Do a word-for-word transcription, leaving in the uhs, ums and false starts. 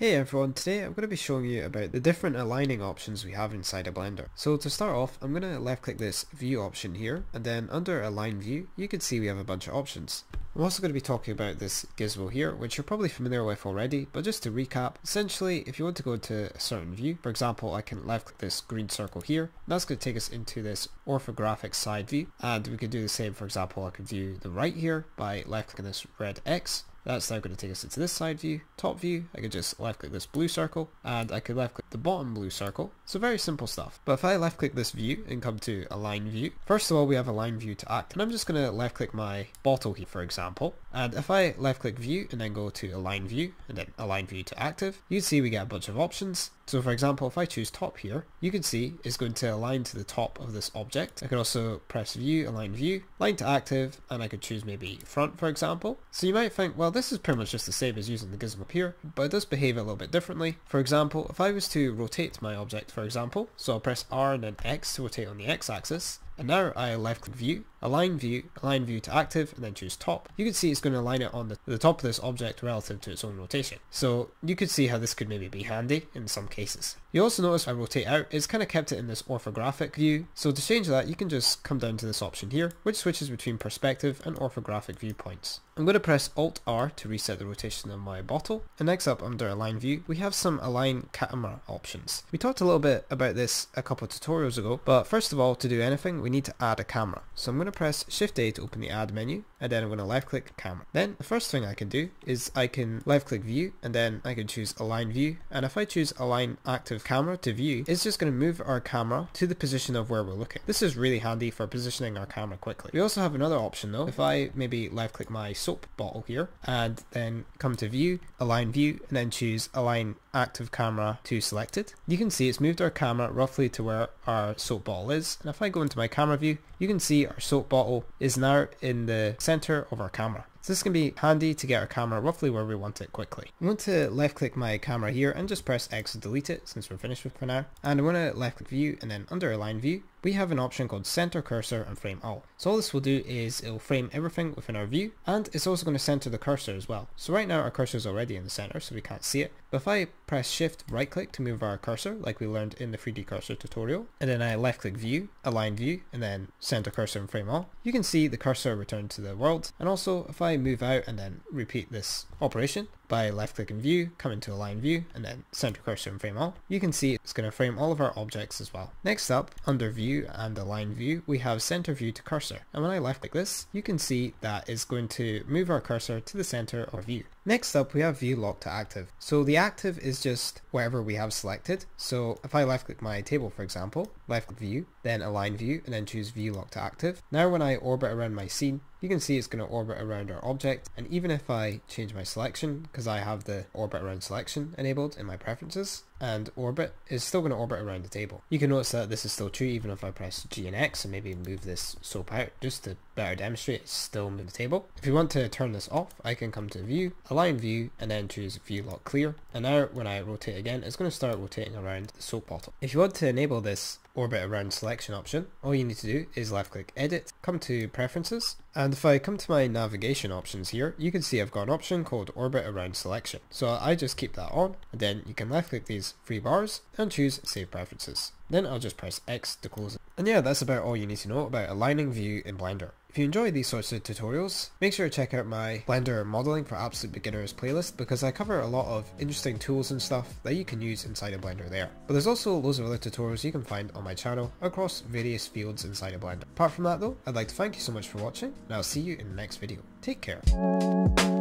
Hey everyone, today I'm going to be showing you about the different aligning options we have inside a Blender. So to start off, I'm going to left click this view option here, and then under align view, you can see we have a bunch of options. I'm also going to be talking about this gizmo here, which you're probably familiar with already, but just to recap, essentially if you want to go to a certain view, for example I can left click this green circle here, and that's going to take us into this orthographic side view, and we could do the same. For example, I could view the right here by left clicking this red X. That's now going to take us into this side view. Top view, I could just left click this blue circle, and I could left click the bottom blue circle. So very simple stuff. But if I left click this view and come to align view, first of all we have align view to act, and I'm just going to left click my bottle here for example. And if I left click view and then go to align view and then align view to active, you can see we get a bunch of options. So for example, if I choose top here, you can see it's going to align to the top of this object. I could also press view, align view, line to active, and I could choose maybe front for example. So you might think, well, this is pretty much just the same as using the gizmo here, but it does behave a little bit differently. For example, if I was to rotate my object for example, so I'll press R and then X to rotate on the X axis, and now I left click view, align view, align view to active, and then choose top. You can see it's going to align it on the, the top of this object relative to its own rotation. So you could see how this could maybe be handy in some cases. You also notice if I rotate out, it's kind of kept it in this orthographic view. So to change that, you can just come down to this option here, which switches between perspective and orthographic viewpoints. I'm going to press Alt R to reset the rotation of my bottle. And next up under align view, we have some align camera options. We talked a little bit about this a couple of tutorials ago, but first of all, to do anything, we need to add a camera. So I'm going to press Shift A to open the add menu, and then I'm going to left click camera. Then the first thing I can do is I can left click view, and then I can choose align view, and if I choose align active camera to view, it's just going to move our camera to the position of where we're looking. This is really handy for positioning our camera quickly. We also have another option though. If I maybe left click my soap bottle here and then come to view, align view, and then choose align active camera to selected, you can see it's moved our camera roughly to where our soap bottle is. And if I go into my camera view, you can see our soap bottle is now in the center of our camera. So this can be handy to get our camera roughly where we want it quickly. I'm going to left click my camera here and just press X to delete it since we're finished with it for now. And I'm going to left click view, and then under align view, we have an option called center cursor and frame all. So all this will do is it'll frame everything within our view, and it's also going to center the cursor as well. So right now our cursor is already in the center, so we can't see it. But if I press shift right click to move our cursor like we learned in the three D cursor tutorial, and then I left click view, align view, and then center cursor and frame all, you can see the cursor return to the world. And also if I move out and then repeat this operation by left clicking view, come into align view, and then center cursor and frame all, you can see it's going to frame all of our objects as well. Next up, under view and align view, we have center view to cursor, and when I left click this, you can see that it's going to move our cursor to the center of view. Next up, we have view lock to active. So the active is just wherever we have selected. So if I left click my table for example, left click view, then align view, and then choose view lock to active. Now when I orbit around my scene, you can see it's going to orbit around our object, and even if I change my selection, because I have the orbit around selection enabled in my preferences, and orbit is still going to orbit around the table. You can notice that this is still true even if I press G and X and maybe move this soap out just to better demonstrate it's still in the table. If you want to turn this off, I can come to view, align view, and then choose view lock clear. And now when I rotate again, it's going to start rotating around the soap bottle. If you want to enable this orbit around selection option, all you need to do is left click edit, come to preferences, and if I come to my navigation options here, you can see I've got an option called orbit around selection. So I just keep that on, and then you can left click these three bars and choose save preferences. Then I'll just press X to close it. And yeah, that's about all you need to know about aligning view in Blender. If you enjoy these sorts of tutorials, make sure to check out my Blender modeling for absolute beginners playlist, because I cover a lot of interesting tools and stuff that you can use inside of Blender there. But there's also loads of other tutorials you can find on my channel across various fields inside of Blender. Apart from that though, I'd like to thank you so much for watching, and I'll see you in the next video. Take care.